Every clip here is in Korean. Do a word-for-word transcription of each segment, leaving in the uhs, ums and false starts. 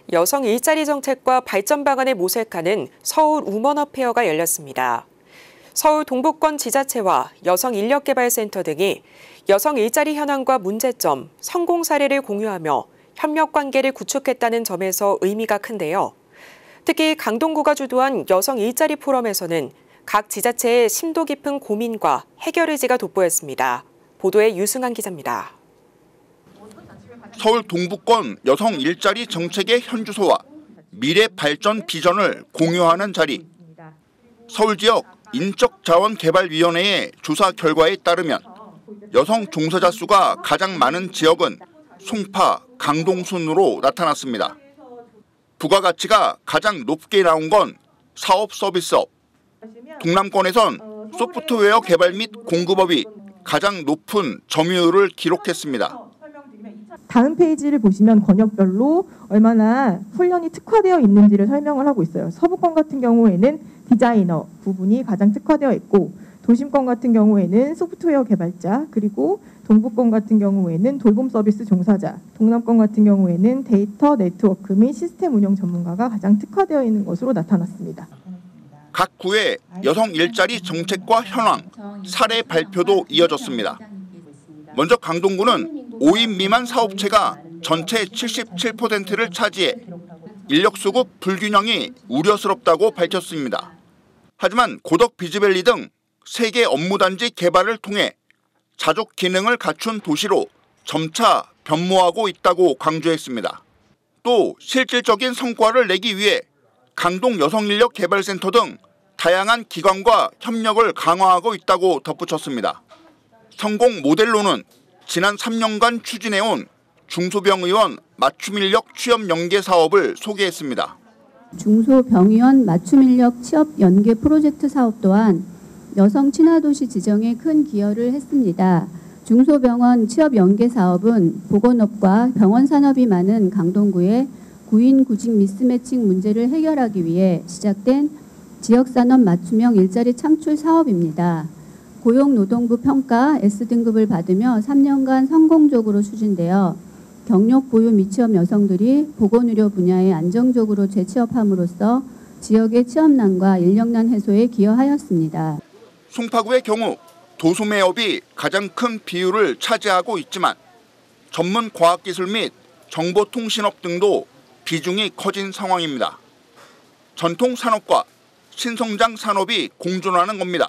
여성 일자리 정책과 발전 방안을 모색하는 서울 우먼업 페어가 열렸습니다. 서울 동북권 지자체와 여성인력개발센터 등이 여성 일자리 현황과 문제점, 성공 사례를 공유하며 협력 관계를 구축했다는 점에서 의미가 큰데요. 특히 강동구가 주도한 여성 일자리 포럼에서는 각 지자체의 심도 깊은 고민과 해결 의지가 돋보였습니다. 보도에 유승환 기자입니다. 서울 동북권 여성 일자리 정책의 현주소와 미래 발전 비전을 공유하는 자리. 서울 지역 인적자원개발위원회의 조사 결과에 따르면 여성 종사자 수가 가장 많은 지역은 송파, 강동 순으로 나타났습니다. 부가가치가 가장 높게 나온 건 사업 서비스업. 동남권에선 소프트웨어 개발 및 공급업이 가장 높은 점유율을 기록했습니다. 다음 페이지를 보시면 권역별로 얼마나 훈련이 특화되어 있는지를 설명을 하고 있어요. 서부권 같은 경우에는 디자이너 부분이 가장 특화되어 있고, 도심권 같은 경우에는 소프트웨어 개발자, 그리고 동북권 같은 경우에는 돌봄 서비스 종사자, 동남권 같은 경우에는 데이터 네트워크 및 시스템 운영 전문가가 가장 특화되어 있는 것으로 나타났습니다. 각 구의 여성 일자리 정책과 현황, 사례 발표도 이어졌습니다. 먼저 강동구는 오 인 미만 사업체가 전체 칠십칠 퍼센트를 차지해 인력 수급 불균형이 우려스럽다고 밝혔습니다. 하지만 고덕 비즈밸리 등 세 개 업무단지 개발을 통해 자족 기능을 갖춘 도시로 점차 변모하고 있다고 강조했습니다. 또 실질적인 성과를 내기 위해 강동 여성인력개발센터 등 다양한 기관과 협력을 강화하고 있다고 덧붙였습니다. 성공 모델로는 지난 삼 년간 추진해온 중소병의원 맞춤인력 취업 연계 사업을 소개했습니다. 중소병의원 맞춤인력 취업 연계 프로젝트 사업 또한 여성 친화도시 지정에 큰 기여를 했습니다. 중소병원 취업 연계 사업은 보건업과 병원 산업이 많은 강동구의 구인 구직 미스매칭 문제를 해결하기 위해 시작된 지역산업 맞춤형 일자리 창출 사업입니다. 고용노동부 평가 S등급을 받으며 삼 년간 성공적으로 추진되어 경력 보유 미취업 여성들이 보건의료 분야에 안정적으로 재취업함으로써 지역의 취업난과 인력난 해소에 기여하였습니다. 송파구의 경우 도소매업이 가장 큰 비율을 차지하고 있지만 전문 과학기술 및 정보통신업 등도 비중이 커진 상황입니다. 전통 산업과 신성장 산업이 공존하는 겁니다.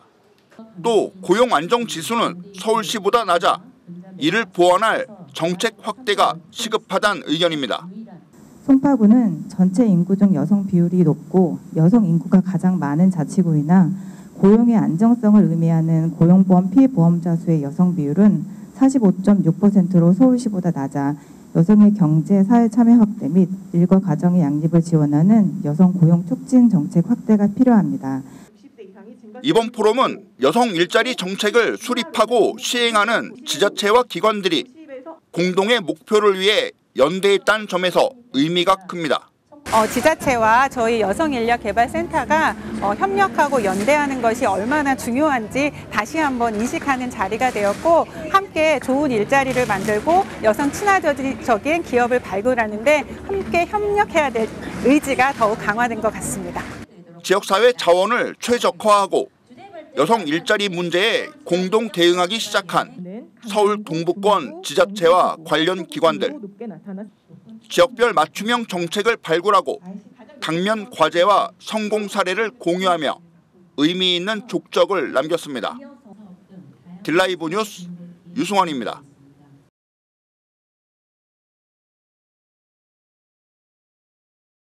또 고용 안정 지수는 서울시보다 낮아 이를 보완할 정책 확대가 시급하다는 의견입니다. 송파구는 전체 인구 중 여성 비율이 높고 여성 인구가 가장 많은 자치구이나 고용의 안정성을 의미하는 고용보험 피보험자 수의 여성 비율은 사십오 점 육 퍼센트로 서울시보다 낮아 여성의 경제, 사회 참여 확대 및 일과 가정의 양립을 지원하는 여성 고용 촉진 정책 확대가 필요합니다. 이번 포럼은 여성 일자리 정책을 수립하고 시행하는 지자체와 기관들이 공동의 목표를 위해 연대했다는 점에서 의미가 큽니다. 어, 지자체와 저희 여성인력개발센터가 어, 협력하고 연대하는 것이 얼마나 중요한지 다시 한번 인식하는 자리가 되었고, 함께 좋은 일자리를 만들고 여성 친화적인 기업을 발굴하는 데 함께 협력해야 될 의지가 더욱 강화된 것 같습니다. 지역사회 자원을 최적화하고 여성 일자리 문제에 공동 대응하기 시작한 서울 동북권 지자체와 관련 기관들, 지역별 맞춤형 정책을 발굴하고 당면 과제와 성공 사례를 공유하며 의미 있는 족적을 남겼습니다. 딜라이브 뉴스 유승환입니다.